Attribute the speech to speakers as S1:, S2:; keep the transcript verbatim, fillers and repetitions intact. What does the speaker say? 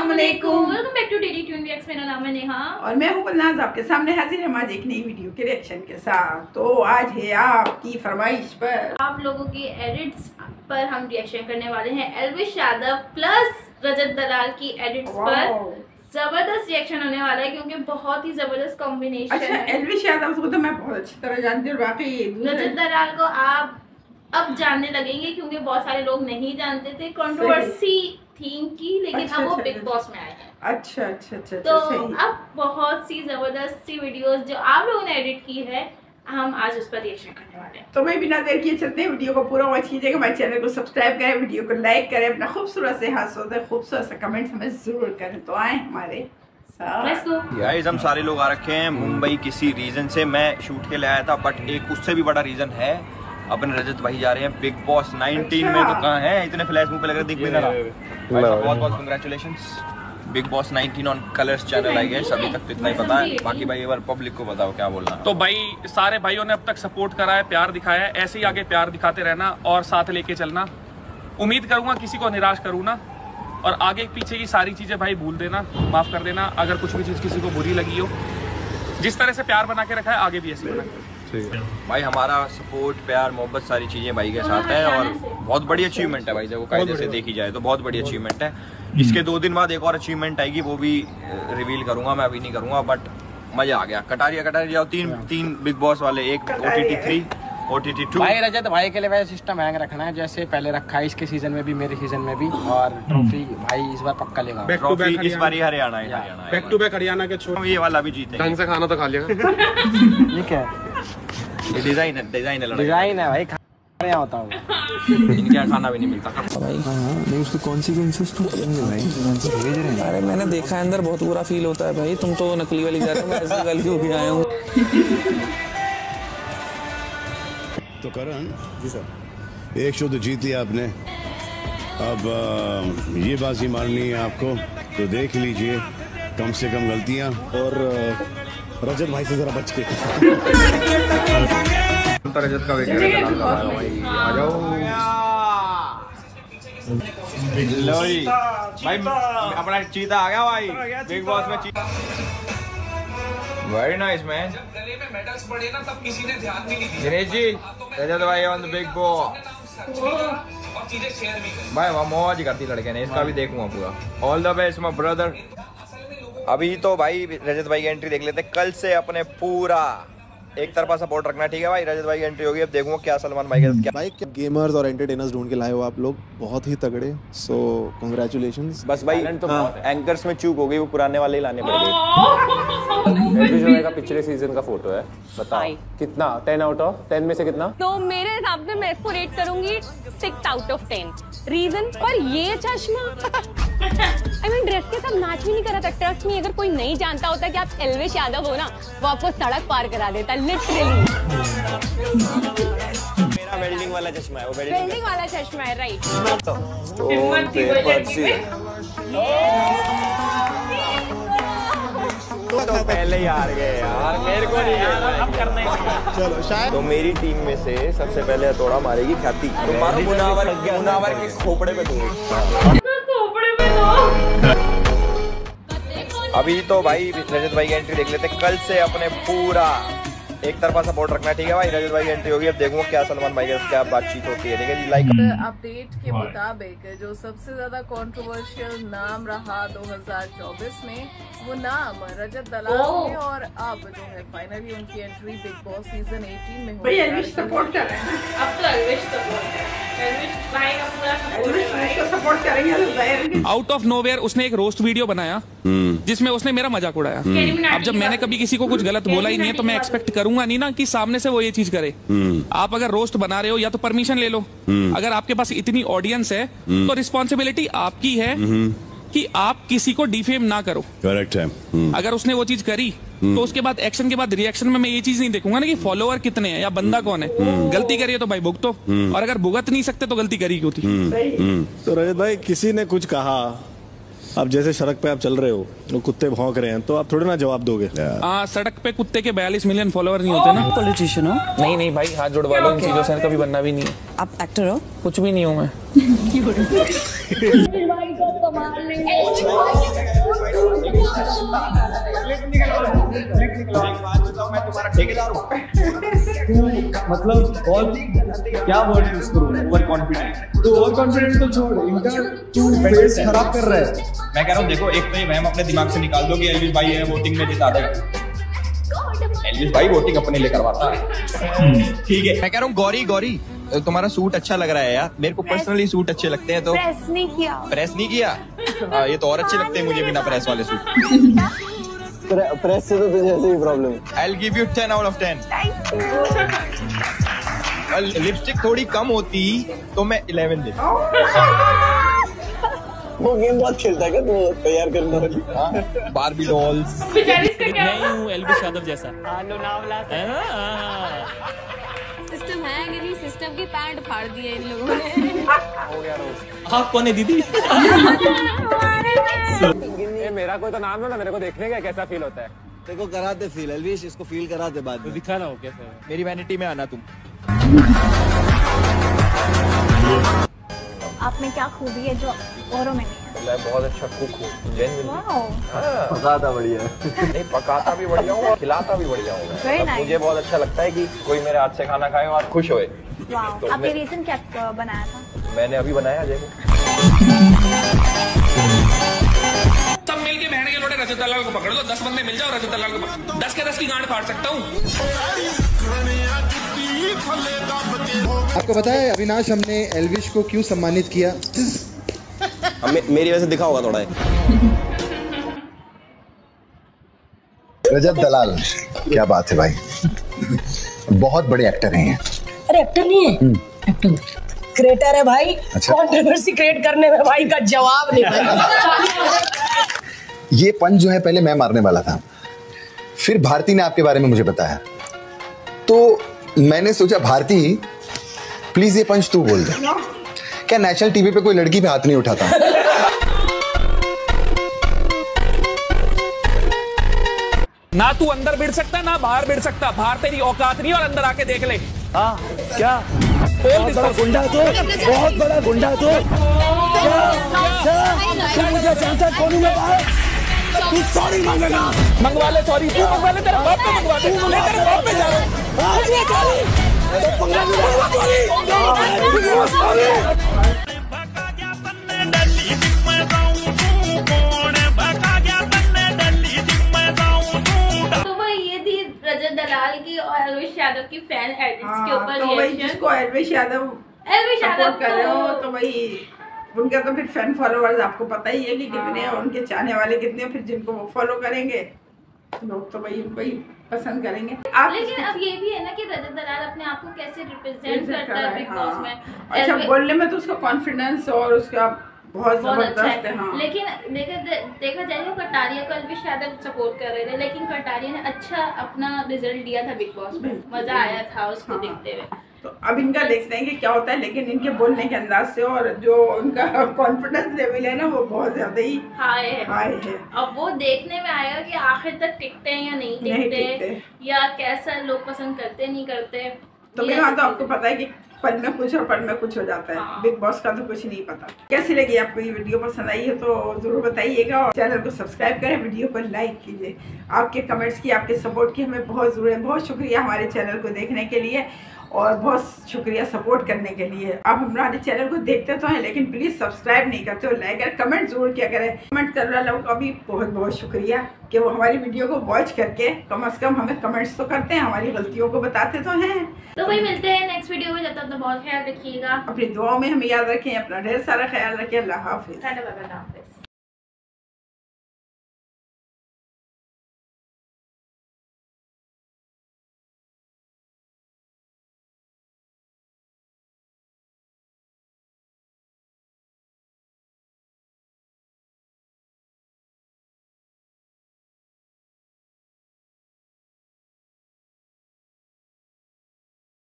S1: अस्सलामुअलैकुम, welcome back to Daily Tune Reacts. मेरा नाम है नेहा
S2: और मैं हूँ बलनाज, आपके सामने हाजिर है आज एक नई वीडियो के रिएक्शन के साथ। तो आज है आपकी फरमाइश पर,
S1: आप लोगों की एडिट्स पर हम रिएक्शन करने वाले हैं। एल्विश यादव प्लस रजत दलाल की एडिट्स पर जबरदस्त रिएक्शन होने वाला है, क्योंकि बहुत ही जबरदस्त कॉम्बिनेशन
S2: अच्छा,
S1: है।
S2: एल्विश यादव को तो मैं बहुत अच्छी तरह जानती हूँ, बाकी
S1: रजत दलाल को आप अब जानने लगेंगे, क्योंकि बहुत सारे लोग नहीं जानते थे। कंट्रोवर्सी थीम की, लेकिन
S2: अच्छा,
S1: अब वो
S2: अच्छा,
S1: बिग बॉस में आए हैं।
S2: अच्छा अच्छा अच्छा
S1: तो
S2: सही।
S1: अब बहुत सी जबरदस्त सी वीडियोस जो आप लोगों ने एडिट की है, हम आज उस पर रिएक्शन करने वाले हैं।
S2: तो मैं बिना देर किए चलते हैं, वीडियो को पूरा वॉच कीजिएगा, हमारे चैनल को सब्सक्राइब करें, वीडियो को लाइक करें, अपना खूबसूरत से हाथ से खूबसूरत सा कमेंट हमें जरूर करें। तो आए हमारे
S3: गाइस, हम सारे लोग आ रखे हैं मुंबई किसी रीजन से। मैं शूट के लिए आया था, बट एक उससे भी बड़ा रीजन है, अपने रजत भाई जा रहे हैं बिग बॉस नाइनटीन में। तो कहाँ है, इतने फ्लैश मुंह पे लग रहे, दिख भी नहीं रहा। बहुत बहुत congratulations, Bigg Boss nineteen on Colors channel आई है। अभी तक तो इतना ही पता है, बाकी भाई एक बार पब्लिक को बताओ क्या बोलना।
S4: तो भाई सारे भाइयों ने अब तक सपोर्ट करा है, प्यार दिखाया है, ऐसे ही आगे प्यार दिखाते रहना और साथ लेके चलना। उम्मीद करूंगा किसी को निराश करूँ ना, और आगे पीछे की सारी चीजें भाई भूल देना, माफ कर देना अगर कुछ भी चीज किसी को बुरी लगी हो। जिस तरह से प्यार बना के रखा है, आगे भी ऐसे बना के।
S3: भाई हमारा सपोर्ट, प्यार, मोहब्बत सारी चीजें भाई के साथ है, और बहुत बड़ी अचीवमेंट है भाई, जब वो कायदे से देखी जाए तो बहुत बड़ी अचीवमेंट है। इसके दो दिन बाद एक और अचीवमेंट आएगी, वो भी रिवील करूंगा, मैं अभी नहीं करूंगा, बट मजा आ गया। कटारिया कटारिया जाओ, तीन तीन बिग बॉस वाले, एक O T T three, O T T two.
S5: भाई रजत भाई के लिए वैसे सिस्टम हैंग रखना है, जैसे पहले रखा है इसके सीजन में भी, मेरे सीजन में भी। और ट्रॉफी भाई इस बार पक्का लेगा,
S3: ट्रॉफी इस बार ही हरियाणा है, Haryana
S4: back to back Haryana के छोड़,
S3: ये वाला भी जीते।
S4: ढंग से खाना तो खा लिया।
S5: ये क्या
S3: ये डिजाइन है, डिजाइन है,
S5: डिजाइन है भाई, खाना होता होगा,
S3: इनके खाना भी नहीं मिलता
S6: भाई। हाँ नहीं, उसको कॉन्सिक्वेंसेस तो करेंगे भाई, भेज रहे हैं। अरे मैंने देखा है, अंदर बहुत बुरा फील होता है भाई। तुम तो नकली वाली जा रहे हो, मैं ऐसी वाली होके आया हूँ।
S7: तो करण जी सर, एक शो तो जीत लिया आपने, अब आ, ये बाजी मारनी है आपको, तो देख लीजिए कम से कम गलतियां, और रजत भाई से जरा बच के।
S3: रजत का वेट भाई, आ जाओ। लो जी भाई, अपना चीता आ गया भाई बिग बॉस में। चीता वेरी नाइस मैन।
S8: जब गले में मेडल्स पड़े ना, तब किसी ने ध्यान भी नहीं दिया।
S3: दिनेश जी, रजत भाई ऑन द बिग बॉस,
S8: और चीजें शेयर भी करें
S3: भाई, वहाँ मौज ही करती लड़के ने, इसका भी देखूंगा पूरा। All the best my brother. अभी तो भाई रजत भाई की एंट्री देख लेते, कल से अपने पूरा एक तरफा सपोर्ट रखना, ठीक है भाई। रजत भाई की एंट्री होगी, अब देखूंगा क्या सलमान भाई का क्या।
S9: भाई गेमर्स और एंटरटेनर्स ढूंढ के लाए हो आप लोग, बहुत ही तगड़े, सो कांग्रेचुलेशंस।
S3: बस भाई तो हाँ, एंकर्स में चूक हो गई, वो पुराने वाले ही लाने पड़ गए।
S10: एल्विश भाई का पिछले सीजन का फोटो है, बताओ कितना? टेन आउट ऑफ टेन में से कितना?
S11: तो मेरे हिसाब से मैं इसको रेट करूंगी six out of ten. Reason पर ये चश्मा आई मीन ड्रेस के साथ मैच भी नहीं कर रहा था। ट्रस्ट में, अगर कोई नहीं जानता होता कि आप एल्विश यादव हो ना, वो आपको सड़क पार करा देता लिटरली।
S3: मेरा वेल्डिंग वाला चश्मा है, वो
S11: वेल्डिंग वाला चश्मा है, राइट।
S3: तो पहले ही हार गए यार, मेरे को नहीं अब करना ही। चलो शायद तो मेरी टीम में से सबसे पहले हथौड़ा मारेगी ख्याति। तो मारो मुनावर, मुनावर के खोपड़े पे दो।
S1: खोपड़े पे दो।
S3: अभी तो भाई रजत भाई की एंट्री देख लेते, कल से अपने पूरा एक तरफा सपोर्ट रखना, ठीक है भाई। रजत भाई की एंट्री होगी, अब देखूंगा क्या सलमान भाई का क्या बातचीत होती है, ठीक है जी। लाइक
S12: अपडेट के मुताबिक जो सबसे ज्यादा कंट्रोवर्शियल नाम रहा दो हज़ार चौबीस में, वो नाम रजत दलाल है, और अब जो है फाइनली उनकी एंट्री बिग बॉस सीजन अठारह में
S2: भाई एल्विश सपोर्ट कर रहे हैं।
S1: अब तो एल्विश सपोर्ट है, एल्विश भाई का पूरा सपोर्ट
S2: सपोर्ट करेंगे।
S4: आउट ऑफ नोवेयर उसने एक रोस्ट वीडियो बनाया, जिसमें उसने मेरा मजाक उड़ाया। अब जब मैंने कभी किसी को कुछ गलत बोला ही नहीं है, तो मैं एक्सपेक्ट करूंगा नहीं ना कि सामने से वो ये चीज करे। आप अगर रोस्ट बना रहे हो, या तो परमिशन ले लो। अगर आपके पास इतनी ऑडियंस है, तो रिस्पॉन्सिबिलिटी आपकी है कि आप किसी को डिफेम ना करो।
S7: करेक्ट है।
S4: अगर उसने वो चीज करी, तो उसके बाद एक्शन के बाद रिएक्शन में मैं ये चीज नहीं देखूंगा ना कि फॉलोअर कितने हैं या बंदा कौन है। गलती करिए तो भाई भुगतो, और अगर भुगत नहीं सकते तो गलती करी क्यों थी।
S9: तो रजत भाई, किसी ने कुछ कहा, अब जैसे सड़क पे आप चल रहे हो, वो कुत्ते भौंक रहे हैं, तो आप थोड़ी ना जवाब दोगे।
S4: हाँ, सड़क पे कुत्ते के बयालीस मिलियन फॉलोअर नहीं होते ना।
S6: पॉलिटिशियन हो?
S4: नहीं नहीं भाई, हाथ जोड़वा लो, इन चीजों से कभी बनना भी नहीं है।
S6: आप एक्टर हो?
S4: कुछ भी नहीं हूँ मैं।
S3: मैं तुम्हारा ठेकेदार हूँ।
S13: मतलब और क्या वर्ड यूज करूँ?
S3: Over confident.
S13: तो ओवर कॉन्फिडेंट तो छोड़, इनका तू फेस खराब कर रहा है।
S3: मैं कह रहा हूँ देखो, एक तो ये वहम अपने दिमाग से निकाल दो कि एल्विस भाई है वोटिंग में जिता देगा। एल्विस भाई वोटिंग अपने लिए करवाता है। ठीक है, मैं कह रहा हूँ गौरी गौरी तुम्हारा सूट अच्छा लग रहा है यार। मेरे को पर्सनली सूट अच्छे लगते हैं। तो
S14: प्रेस नहीं किया।
S3: प्रेस नहीं किया? आ, ये तो और अच्छे लगते हैं मुझे बिना प्रेस वाले सूट।
S10: प्रेस से तो तुझे ऐसे ही प्रॉब्लम है।
S3: I'll give you ten out of ten। Lipstick थोड़ी कम होती तो मैं इलेवन देता।
S10: वो गेम बहुत खेलता है क्या तू तैयार करने वाली?
S3: Barbie dolls.
S15: नहीं हूँ एल्विस यादव जैसा।
S14: सिस्टम है कि सिस्टम की पैंट फाड़ दी है इन लोगों ने।
S15: आप कौन है दीदी?
S10: ये मेरा कोई तो नाम है ना, मेरे को देखने का कैसा फील होता है।
S16: देखो कराते फील एल्विस, इसको फील कराते बाद में।
S15: दिखाना हो कैसे?
S3: मेरी वैनिटी में आना तुम।
S14: आप में क्या खूबी है जो औरों में नहीं है?
S3: मैं बहुत अच्छा कुक हूँ।
S10: पकाता बढ़िया
S3: नहीं, पकाता भी बढ़िया हूँ और खिलाता भी बढ़िया हूँ। मुझे बहुत अच्छा लगता है कि कोई मेरे हाथ से खाना खाए और खुश होए।
S14: तो आपने रीजन क्या बनाया था?
S3: मैंने अभी बनाया देखो।
S4: सब मिलके बहन के लोटे रजत दलाल को पकड़ लो। दस बंदे मिल जाओ, रजत दलाल को दस के दस की गांड फाड़ सकता हूँ।
S17: आपको पता है अविनाश, हमने एल्विश को क्यों सम्मानित किया?
S3: मे, मेरी वजह से दिखा होगा थोड़ा।
S18: रजत दलाल, क्या बात है भाई, बहुत बड़े एक्टर हैं।
S19: अरे एक्टर नहीं है, एक्टर क्रिएटर है भाई।
S18: अच्छा।
S19: कंट्रोवर्सी क्रिएट करने में भाई का जवाब नहीं भाई।
S18: ये पंच जो है पहले मैं मारने वाला था, फिर भारती ने आपके बारे में मुझे बताया, तो मैंने सोचा भारती प्लीज ये पंच तू बोल दे। क्या नेशनल टीवी पे कोई लड़की पे हाथ नहीं उठाता?
S4: ना तू अंदर भिड़ सकता ना बाहर भिड़ सकता। बाहर तेरी औकात नहीं और अंदर आके देख ले।
S13: हाँ क्या? बहुत बड़ा गुंडा तो, बहुत बड़ा गुंडा तो। क्या मुझे जानता कौन हूँ मैं? तू सॉरी मांगेगा?
S4: मंगवा ले सॉरी, तू मंगवा ले, तेरे बाप पे मंगवा ले, ले तेरे बाप पे जा रहा हूँ।
S1: तो भाई ये थी रजत दलाल की और एल्विस यादव की फैन एडिट्स के ऊपर
S2: तो भाई जिसको एल्विस यादव
S1: एल्विस यादव
S2: कर रहे हो तो भाई उनका तो फिर फैन फॉलोवर्स आपको पता ही है कि कितने हैं, उनके चाहने वाले कितने हैं, फिर जिनको वो फॉलो करेंगे लोग तो भाई उनको ही पसंद करेंगे।
S1: आप लेकिन अब ये भी है ना कि रजत दलाल अपने आप को कैसे रिप्रेजेंट करता है बिग बॉस में।
S2: अच्छा, बोलने में तो उसका कॉन्फिडेंस और उसका बहुत जबरदस्त
S1: अच्छा
S2: है। हाँ।
S1: लेकिन देखा देखा जाए तो कटारिया को एल्विस यादव सपोर्ट कर रहे थे, लेकिन कटारिया ने अच्छा अपना रिजल्ट दिया था बिग बॉस में, मजा आया था उसको हाँ। देखते हुए।
S2: तो अब इनका देखते हैं कि क्या होता है, लेकिन इनके बोलने के अंदाज से और जो उनका कॉन्फिडेंस लेवल है ना वो बहुत ज्यादा ही
S1: हाई है
S2: हाई है।
S1: अब वो देखने में आएगा कि आखिर तक टिकते हैं या नहीं टिकते,
S2: नहीं टिकते।
S1: या कैसा लोग पसंद करते नहीं करते।
S2: तो फिर हाँ, तो आपको पता है कि पल में कुछ और पल में कुछ हो जाता है। हाँ। बिग बॉस का तो कुछ नहीं पता। कैसी लगी आपको ये वीडियो? पसंद आई है तो जरूर बताइएगा और चैनल को सब्सक्राइब करें, वीडियो को लाइक कीजिए। आपके कमेंट्स की, आपके सपोर्ट की हमें बहुत जरूरत है। बहुत शुक्रिया हमारे चैनल को देखने के लिए और बहुत शुक्रिया सपोर्ट करने के लिए। आप हमारे चैनल को देखते तो हैं लेकिन प्लीज़ सब्सक्राइब नहीं करते हो, लाइक और कमेंट जरूर किया करें। कमेंट करने वालों का भी बहुत बहुत शुक्रिया कि वो हमारी वीडियो को वॉच करके कम अज़ कम हमें कमेंट्स तो करते हैं, हमारी गलतियों को बताते तो हैं।
S1: तो भाई मिलते हैं नेक्स्ट वीडियो में, जब तक तो बहुत ख्याल रखिएगा,
S2: अपनी दुआओं में हमें याद रखें, अपना ढेर सारा ख्याल रखें। अल्लाह हाफिज़।